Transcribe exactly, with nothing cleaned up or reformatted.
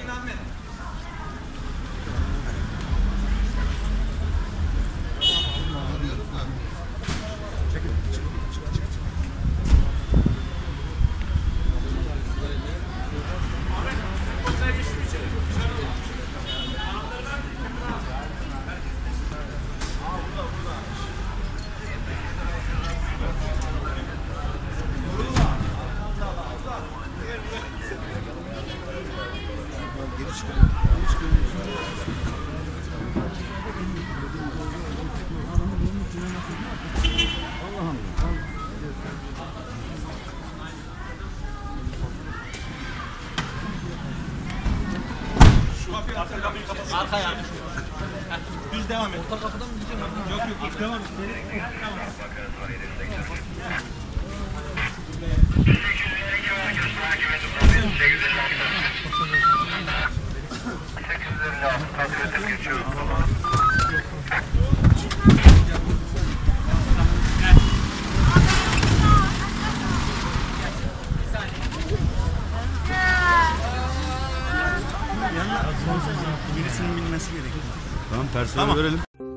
Arkaya. Düz devam et. Orta kapıdan mı gideceğim? Yok yok, devam et. Tamam. Birisinin bilmesi gerekiyor. Tamam, personel verelim.